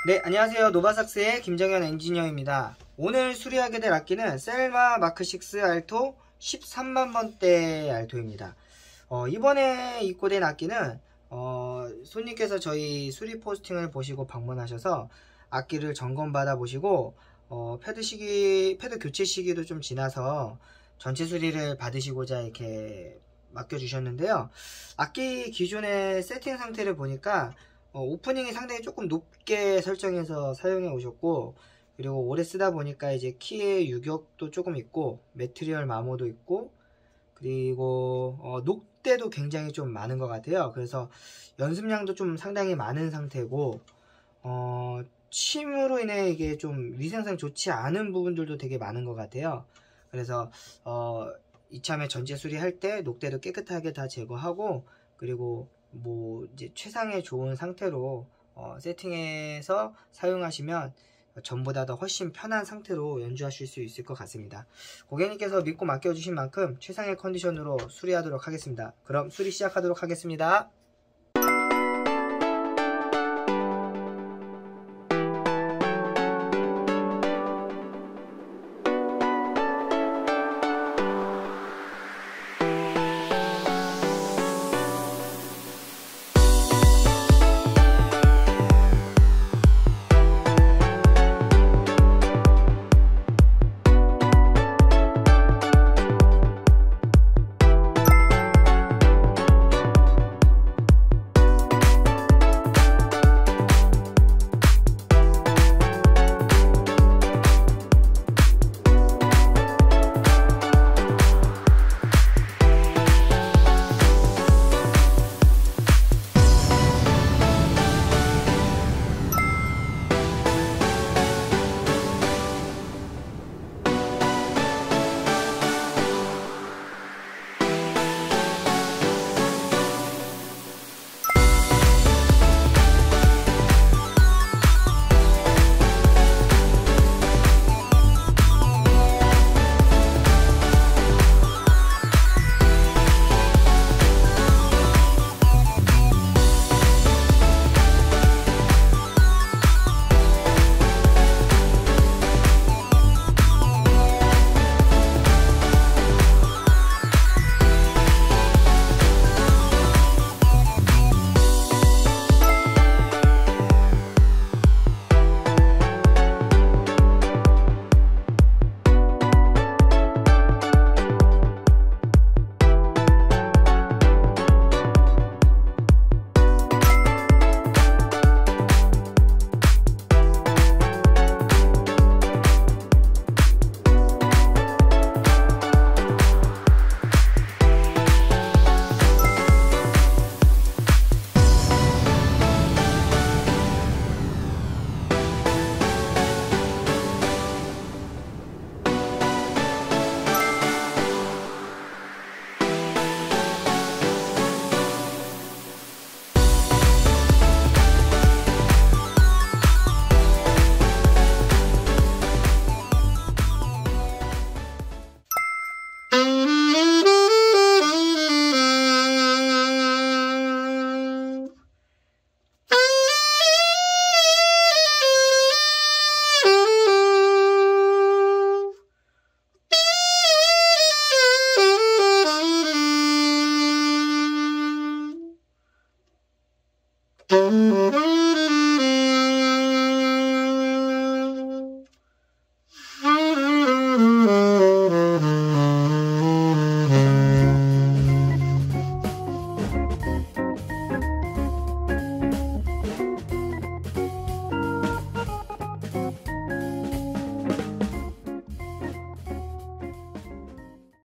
네, 안녕하세요. 노바삭스의 김정현 엔지니어입니다. 오늘 수리하게 될 악기는 셀마 마크6 알토 13만번대 알토입니다. 이번에 입고된 악기는 손님께서 저희 수리 포스팅을 보시고 방문하셔서 악기를 점검받아 보시고 패드 교체 시기도 좀 지나서 전체 수리를 받으시고자 이렇게 맡겨주셨는데요. 악기 기존의 세팅 상태를 보니까 오프닝이 상당히 조금 높게 설정해서 사용해 오셨고, 그리고 오래 쓰다 보니까 이제 키의 유격도 조금 있고 매트리얼 마모도 있고, 그리고 녹대도 굉장히 좀 많은 것 같아요. 그래서 연습량도 좀 상당히 많은 상태고, 침으로 인해 이게 좀 위생상 좋지 않은 부분들도 되게 많은 것 같아요. 그래서 이참에 전체 수리할 때 녹대도 깨끗하게 다 제거하고, 그리고 뭐 이제 최상의 좋은 상태로 세팅해서 사용하시면 전보다 더 훨씬 편한 상태로 연주하실 수 있을 것 같습니다. 고객님께서 믿고 맡겨주신 만큼 최상의 컨디션으로 수리하도록 하겠습니다. 그럼 수리 시작하도록 하겠습니다.